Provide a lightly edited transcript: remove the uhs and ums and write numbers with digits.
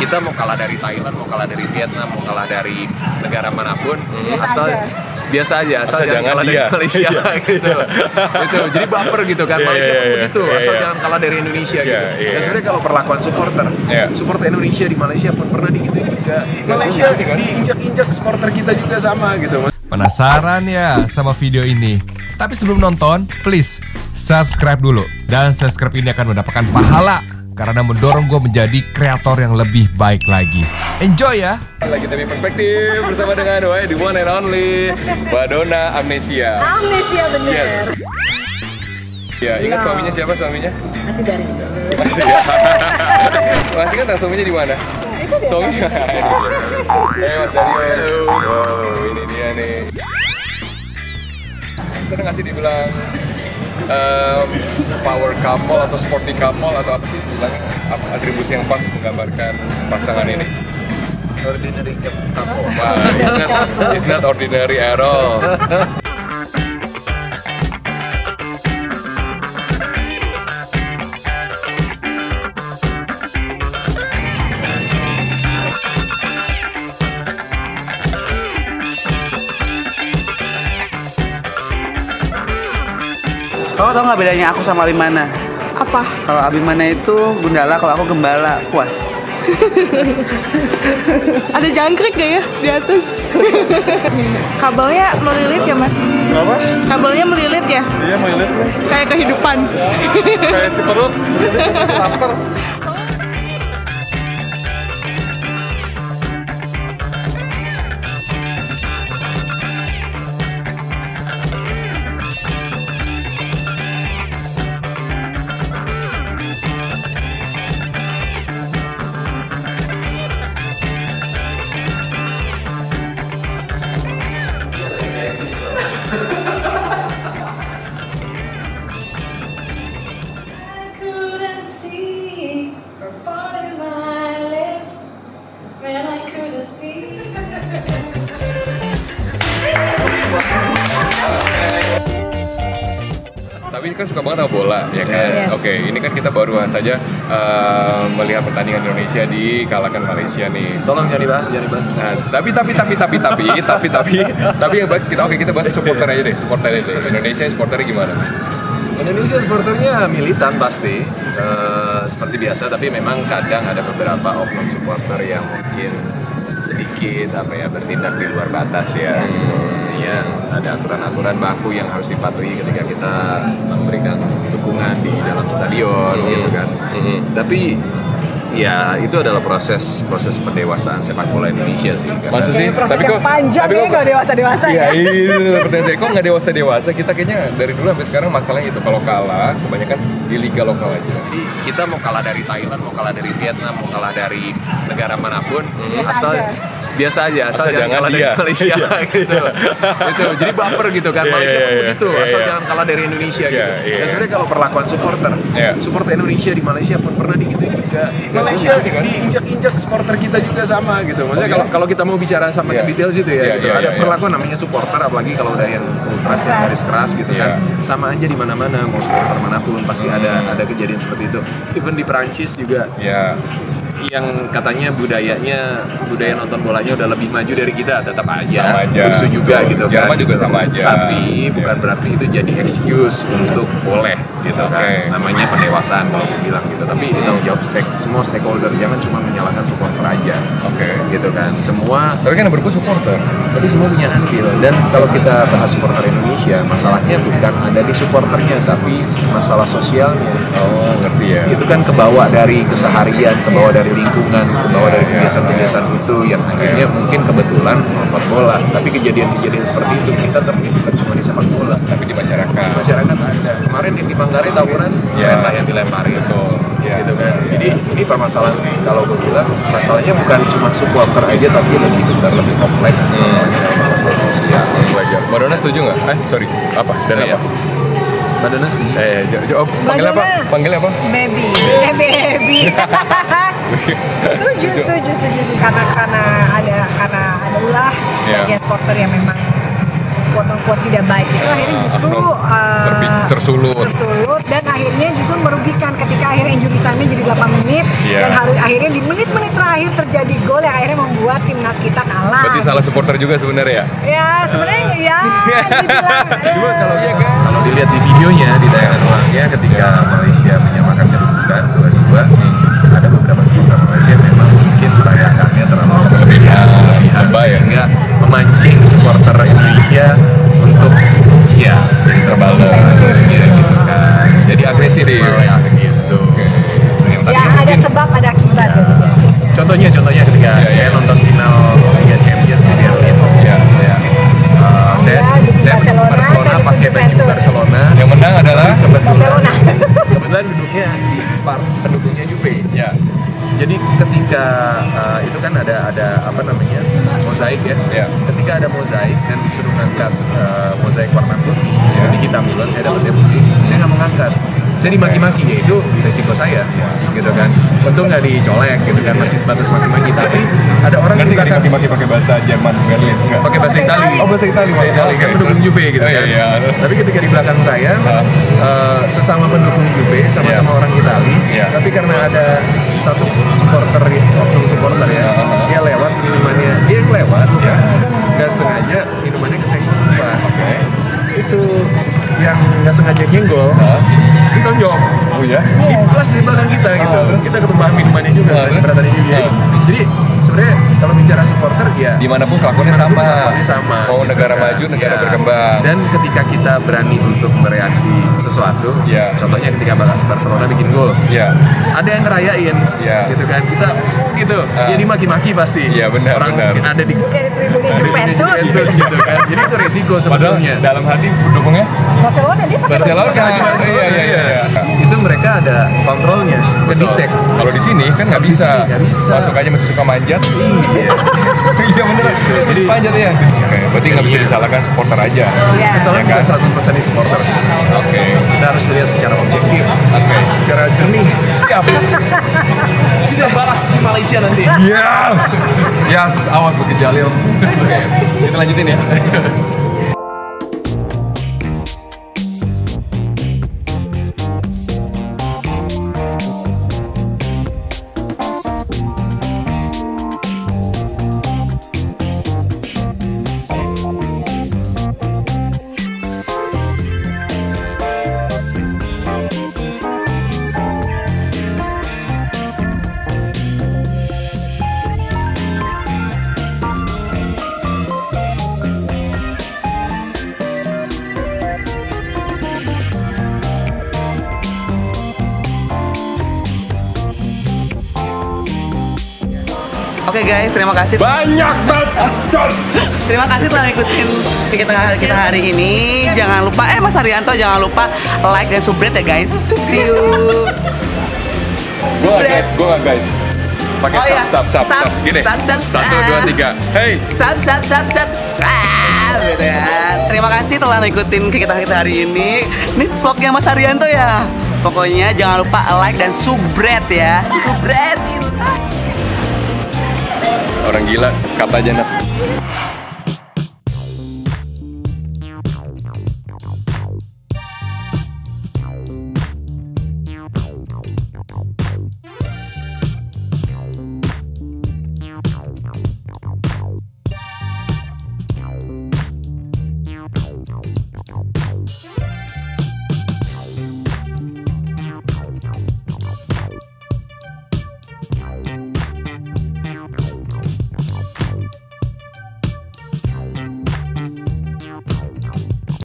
kita mau kalah dari Thailand, mau kalah dari Vietnam, mau kalah dari negara manapun, asal biasa aja, asal jangan kalah dari Malaysia gitu. Itu jadi baper gitu kan, Malaysia pun begitu, asal jangan kalah dari Indonesia gitu. Dan sebenarnya kalau perlakuan supporter Indonesia di Malaysia pun pernah digituin juga. Malaysia diinjak-injak supporter kita juga sama gitu. Penasaran ya sama video ini? Tapi sebelum nonton, please subscribe dulu. Dan subscribe ini akan mendapatkan pahala karena mendorong gue menjadi kreator yang lebih baik lagi. Enjoy ya! Lagi TV Perspektif bersama dengan the one and only Badona Amnesia. Amnesia bener. Yes. Ya, ingat suaminya siapa suaminya? Masih dari. Masih ya. Masih kan suaminya di mana? Suaminya. Mas Dario. Wow, ini dia nih. Sering nggak sih dibilang power couple atau sporty couple atau apa sih bilangnya, atribusi yang pas menggambarkan pasangan ini? Ordinary couple. Wah, it's not ordinary at all. Kamu tau nggak bedanya aku sama Abimana? Apa? Kalau Abimana itu gundala, kalau aku gembala, puas. Ada jangkrik gak ya di atas? Kabelnya melilit ya mas? Apa? Kabelnya melilit ya? Iya melilit. Kayak kehidupan. Kayak si perut. Lapar. Tapi kan suka banget sama bola, ya kan? Yes. Oke, ini kan kita baru saja melihat pertandingan Indonesia dikalahkan Malaysia nih. Tolong jangan dibahas. Nah, tapi yang kita bahas supporter aja deh. Indonesia supporternya gimana? Indonesia supporternya militan pasti, seperti biasa. Tapi memang kadang ada beberapa oknum supporter yang mungkin sedikit bertindak di luar batas ya. Yang ada aturan-aturan baku yang harus dipatuhi ketika kita memberikan dukungan di dalam stadion gitu kan. Tapi ya itu adalah proses pendewasaan sepak bola Indonesia sih. Masa sih? Proses tapi yang panjang nih nggak dewasa-dewasa ya? Iya, itu kok nggak dewasa-dewasa. Kita kayaknya dari dulu sampai sekarang masalahnya itu kalau kalah kebanyakan di liga lokal aja. Jadi kita mau kalah dari Thailand, mau kalah dari Vietnam, mau kalah dari negara manapun, biasa aja, asal jangan kalah dari Malaysia gitu. Itu jadi baper gitu kan, Malaysia pun begitu, asal jangan kalah dari Indonesia gitu. Dan sebenarnya kalau perlakuan supporter Indonesia di Malaysia pun pernah digituin juga. Malaysia diinjak-injak supporter kita juga sama gitu. Maksudnya kalau kita mau bicara sama details itu ya, gitu. Ada perlakuan namanya supporter, apalagi kalau udah yang ultras yang garis keras gitu kan. Sama aja di mana-mana, mau supporter manapun pasti ada kejadian seperti itu. Even di Perancis juga. Yang katanya budaya nonton bolanya udah lebih maju dari kita, tetap aja rusuh juga gitu kan. Jerman juga sama aja. Tapi bukan berarti itu jadi excuse untuk boleh gitu kan. Namanya pendewasaan kalau aku bilang gitu. Tapi itu tanggung jawab semua stakeholder, jangan cuma menyalahkan supporter aja. Gitu kan. Semua. Tapi kan yang berbuat supporter. Tapi semua punya andil. Dan kalau kita bahas supporter Indonesia, masalahnya bukan ada di supporternya, tapi masalah sosialnya. Oh, ngerti ya. Itu kan kebawa dari keseharian, kebawa dari lingkungan, kebawa dari kebiasaan-kebiasaan itu yang akhirnya mungkin kebetulan nonton bola, tapi kejadian-kejadian seperti itu kita terjadi bukan cuma di sepak bola, tapi di masyarakat. Masyarakat ada. Kemarin di Manggarai tawuran, yang dilemparin gitu kan. Jadi ini permasalahan kalau gue bilang masalahnya bukan cuma supporter aja, tapi lebih besar, lebih kompleks masalahnya dari masalah sosial. Madonna setuju nggak? Sorry, apa? Dan apa? Madonna jawab. Panggil apa? Baby. Setuju karena ada ulah bagian supporter yang memang quote-unquote tidak baik itu akhirnya justru tersulut dan akhirnya justru merugikan ketika akhirnya injury time-nya jadi 8 menit dan akhirnya di menit-menit terakhir 2 timnas kita kalah. Berarti salah supporter juga sebenarnya ya? Ya sebenarnya ya dibilang. Cuma kalau iya kan, Kalau dilihat di videonya di tayangan ulangnya ketika Malaysia menyamakan kedudukan 2-2 nih, ada beberapa supporter Malaysia yang memang mungkin teriakannya terlalu berlebihan lebay ya? sehingga memancing supporter Indonesia untuk ya jadi terbalas gitu kan. Jadi agresif malah ya gitu. Yang tadi Ya ada mungkin sebab ada akibat. contohnya ketika saya nonton final Liga Champions di Berlin Iya. ya. Saya Barcelona, Barcelona saya pakai baju Juventus. Barcelona. Yang menang adalah Barcelona. Kebetulan duduknya di part pendukungnya Juve. ya. Jadi ketika itu kan ada apa namanya mozaik ya. Ya. Ketika ada mozaik dan disuruh ngangkat mozaik warna putih, di hitam duluan saya dapatnya putih, saya nggak mau ngangkat. Saya dimaki-maki, ya itu resiko saya, gitu kan. Untung nggak dicolek, gitu kan, masih sebatas maki-maki. Tapi ada orang Ngerti di nggak belakang dimaki-maki pakai bahasa Jerman Berlin? Enggak. pakai bahasa Itali. Oh, bahasa Itali. Saya Itali kan Oke, pendukung terus. Juve gitu Oh, kan. iya. Tapi ketika di belakang saya sesama pendukung Juve, sama-sama Iya. orang Itali. Iya. Tapi karena ada satu supporter, oknum supporter ya, dia lewat minumannya, dia yang lewat, Iya. nggak sengaja minumannya kesenggol. Oke. Itu yang nggak sengaja nyenggol, ditonjok. Oh ya? Di plus di belakang kita gitu. Kita ketumpahan minumannya juga, beratannya juga. Jadi sebenarnya kalau bicara supporter ya Dimanapun kelakuannya sama. kelakuannya sama. Mau negara Gitu kan. maju, negara Ya. berkembang. Dan ketika kita berani untuk bereaksi sesuatu, Ya. contohnya ketika Barcelona bikin gol, Ya. ada yang ngerayain, Ya. gitu kan. Kita gitu, jadi maki-maki pasti. Iya, benar, Orang benar. mungkin ada di Kayak di tribunnya tribunnya Juventus. gitu kan. Jadi itu resiko Padahal sebetulnya. dalam hati pendukungnya Barcelona dia pakai Barcelona. baju Barcelona. Iya. Itu mereka ada kontrolnya, ke detect. Kalau di sini kan nggak Kalau di bisa. sini nggak bisa. Masuk aja masih suka manjat. Iya. Iya bener. Jadi- Manjat ya. Oke, berarti nggak bisa Iya. disalahkan supporter aja. Iya. Kesalahan Ya kan? bukan 100% di supporter sih. Oke. Kita harus lihat secara objektif, Oke. secara jernih. Siap. Kita balas di Malaysia nanti. Iya. Ya, awas Bukit Jalil. Oke, kita lanjutin ya. Oke guys, terima kasih. Banyak banget. Terima kasih telah ngikutin kita hari ini. Jangan lupa, Mas Haryanto, jangan lupa like dan subscribe ya guys. See you. Gua nggak guys. Pakai Oh, iya. sub. Gini. Sub. 1, 2, 3. Hey. Sub. Gitu ya. Terima kasih telah ngikutin kita hari ini. Ini vlognya Mas Haryanto ya. Pokoknya jangan lupa like dan subscribe ya. Subscribe. Orang gila, kata aja nak.